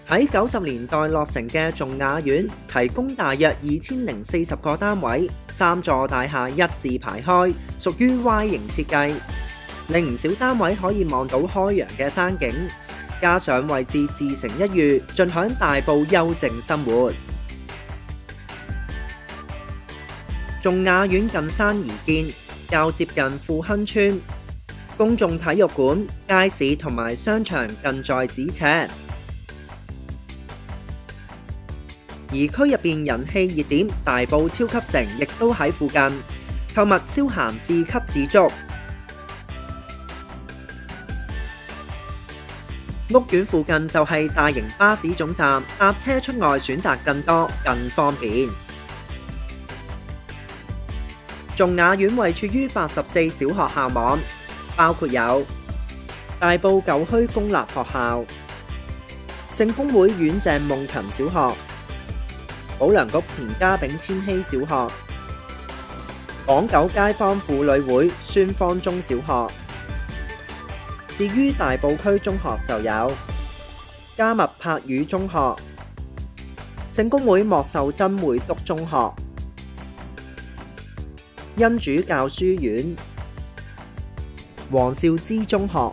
喺90年代落成嘅頌雅苑，提供大約2040個單位，3座大廈一字排開，屬於 Y 型設計，令唔少單位可以望到開揚嘅山景，加上位置自成一隅，盡享大埔幽靜生活。頌雅苑近山而建，較接近富亨村，公眾體育館、街市同埋商場近在咫尺。而區入邊人氣熱點大埔超級城亦都喺附近，購物消閒自給自足。屋苑附近就係大型巴士總站，搭車出外選擇更多，更方便。頌雅苑位處於84小學校網，包括有大埔舊墟公立學校、聖公會院鄭夢芹小學、保良局田家炳千禧小學、港九街坊婦女會孫方中小學。至於大埔區中學就有加密柏語中學、聖公會莫秀珍會督中學、恩主教書院、黃少之中學。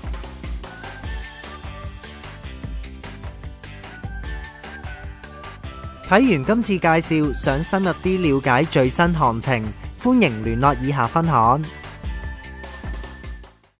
睇完今次介紹，想深入啲了解最新行情，歡迎聯絡以下分行。